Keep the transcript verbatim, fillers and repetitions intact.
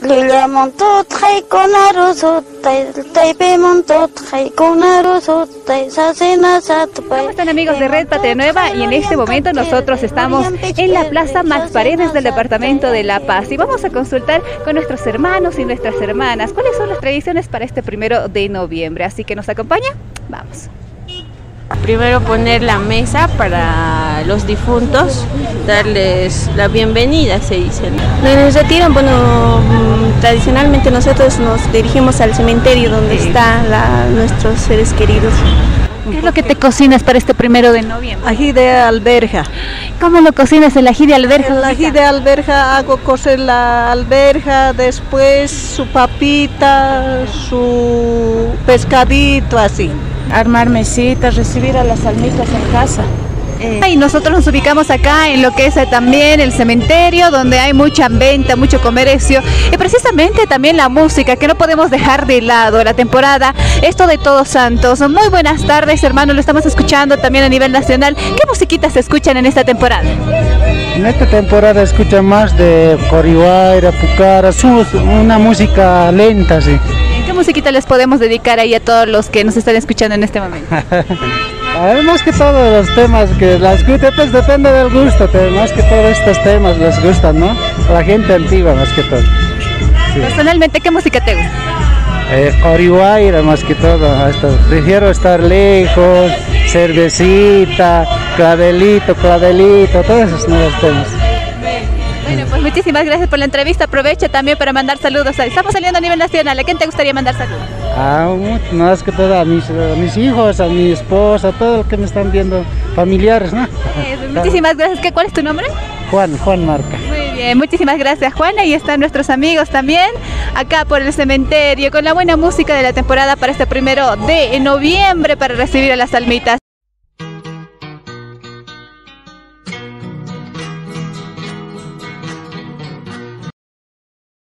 Lilla montot hay konaru sotay, taipe montot hay konaru sotay, sasena satpay. ¿Cómo están, amigos de Red Patria Nueva? Y en este momento nosotros estamos en la Plaza Max Paredes del departamento de La Paz y vamos a consultar con nuestros hermanos y nuestras hermanas cuáles son las tradiciones para este primero de noviembre. Así que nos acompaña, vamos. Primero poner la mesa para los difuntos, darles la bienvenida, se dice. En el retiro, bueno, tradicionalmente nosotros nos dirigimos al cementerio donde sí. están nuestros seres queridos. ¿Qué es lo que te cocinas para este primero de noviembre? Ají de alberja. ¿Cómo lo cocinas el ají de alberja? El ají de alberja hago cocer la alberja, después su papita, su pescadito, así. Armar mesitas, recibir a las almitas en casa. Eh. Y nosotros nos ubicamos acá en lo que es también el cementerio, donde hay mucha venta, mucho comercio y precisamente también la música, que no podemos dejar de lado. La temporada, esto de Todos Santos. Muy buenas tardes, hermano, lo estamos escuchando también a nivel nacional. ¿Qué musiquitas se escuchan en esta temporada? En esta temporada escuchan más de Corihuayra, Pucara, una música lenta, sí. ¿Qué musiquita les podemos dedicar ahí a todos los que nos están escuchando en este momento? Más que todos los temas que las escuchan, pues depende del gusto, más que todos estos temas les gustan, ¿no? A la gente antigua más que todo. Sí. Personalmente, ¿qué música te gusta? Eh, Corihuayra más que todo, hasta prefiero estar lejos, cervecita, clavelito, clavelito, todos esos nuevos temas. Bueno, pues muchísimas gracias por la entrevista. Aprovecho también para mandar saludos. Estamos saliendo a nivel nacional. ¿A quién te gustaría mandar saludos? Ah, más que todo a mis, a mis hijos, a mi esposa, a todos los que me están viendo, familiares, ¿no? Eh, muchísimas gracias. ¿Qué, ¿Cuál es tu nombre? Juan, Juan Marca. Muy bien, muchísimas gracias, Juan. Ahí están nuestros amigos también, acá por el cementerio, con la buena música de la temporada para este primero de noviembre, para recibir a las almitas.